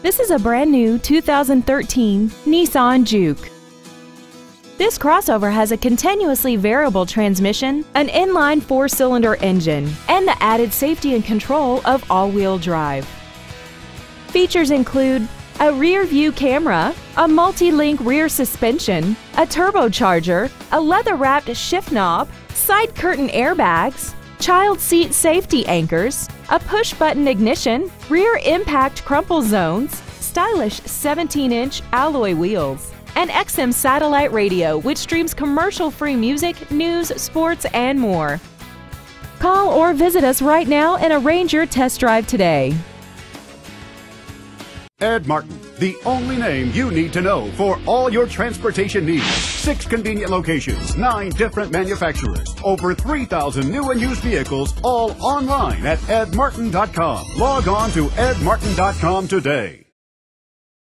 This is a brand new 2013 Nissan Juke. This crossover has a continuously variable transmission, an inline 4-cylinder engine, and the added safety and control of all-wheel drive. Features include a rear-view camera, a multi-link rear suspension, a turbocharger, a leather-wrapped shift knob, side curtain airbags, child seat safety anchors, a push-button ignition, rear impact crumple zones, stylish 17-inch alloy wheels, and XM satellite radio which streams commercial-free music, news, sports, and more. Call or visit us right now and arrange your test drive today. Ed Martin, the only name you need to know for all your transportation needs. 6 convenient locations, 9 different manufacturers, over 3,000 new and used vehicles, all online at edmartin.com. Log on to edmartin.com today.